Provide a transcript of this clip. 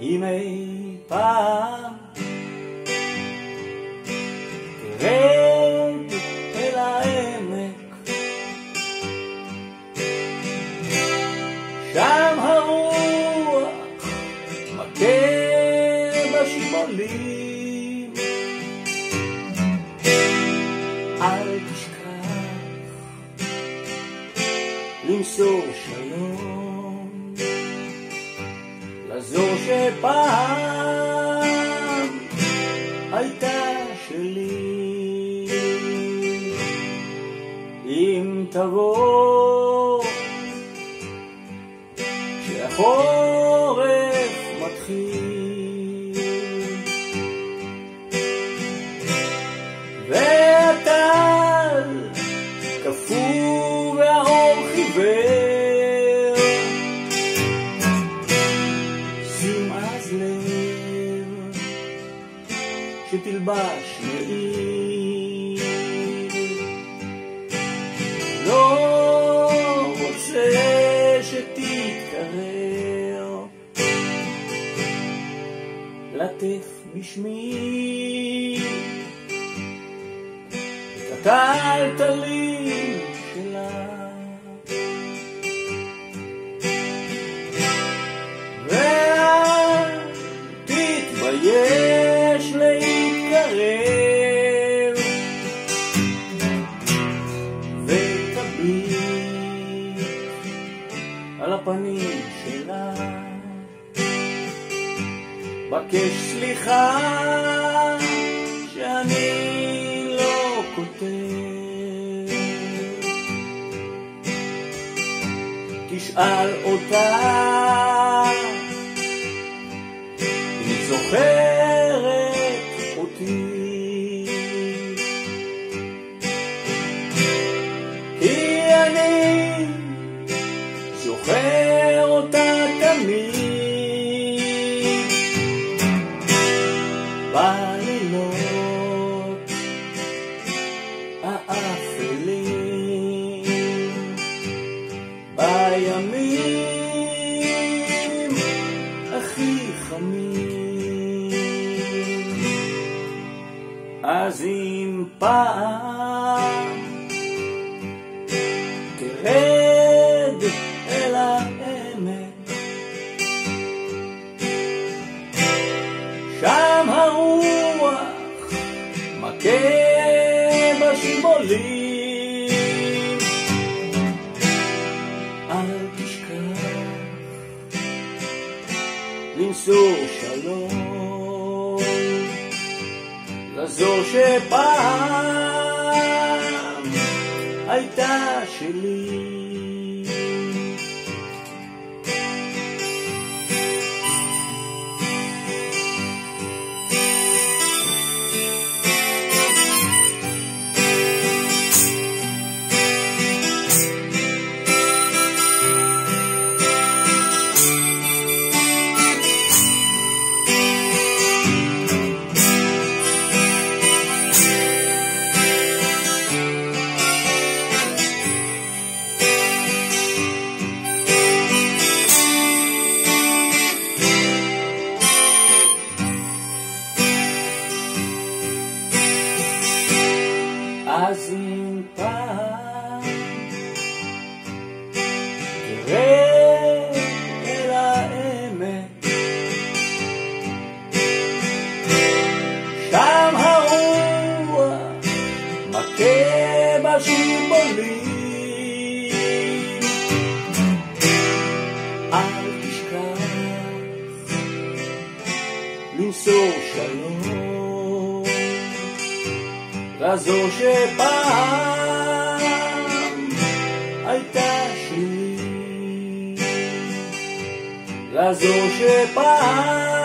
אם אי פעם תרד אל העמק, שם הרוח מכה בשיבולים. אל תשכח למסור שלום לזו שפעם הייתה שלי. אם תבוא כשהחורף מתחיל והטל קפוא והאור חיוור, שים אז לב שתלבש מעיל. לא רוצה שתתקרר, לטף בשמי את הטלטלים שלה, ואל תתבייש להתקרב, ותביט על הפנים שלה, בקש סליחה שאני לא כותב, תשאל אותה אם היא זוכרת אותי, כי אני זוכר אותה תמיד. בלילות האפלים, בימים הכי חמים, אז אם פעם תרד אל העמק, שם הרוח מכה בשיבולים. אל תשכח למסור שלום לזו שפעם הייתה שלי. אז אם פעם תרד אל העמק, שם הרוח מכה בשיבולים. אל תשכח למסור שלום לזו שפעם הייתה שלי, לזו שפעם